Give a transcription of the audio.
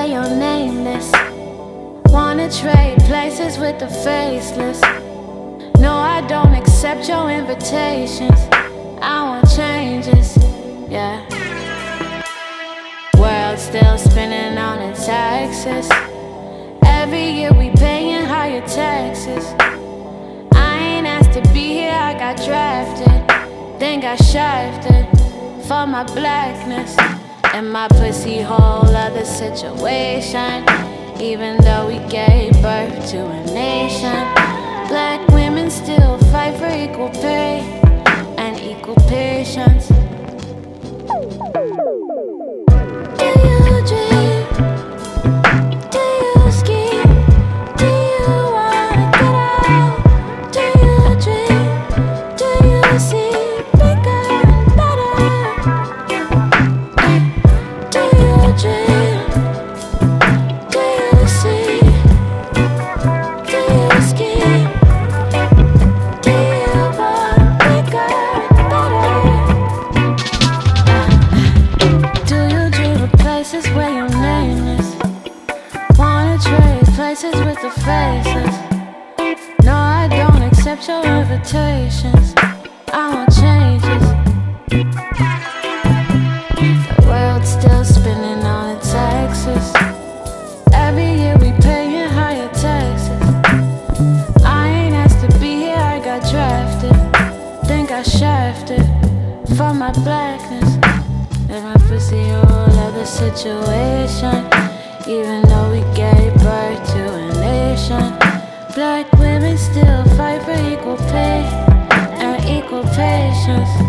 where you're nameless. Wanna trade places with the faceless. No, I don't accept your invitations. I want changes, yeah. World still spinning on its axis. Every year we paying higher taxes. I ain't asked to be here, I got drafted, then got shafted for my blackness. And my pussy, whole other situation. Even though we gave birth to a nation, black women still fight for equal pay and equal patience. Do you dream? Do you scheme? Do you wanna get out? Do you dream? Do you see bigger and better? Do you dream? Do you see? Do you scheme? Do you want bigger and better? Do you dream of places where your name is? Wanna trade places with the faces? No, I don't accept your invitations. I want changes. The world's still spinning on its axis. Every year we paying higher taxes. I ain't asked to be here, I got drafted, then got shafted for my blackness. And my pussy, whole other situation. Even though we gave birth to a nation, black women still fight for equal pay and equal patience.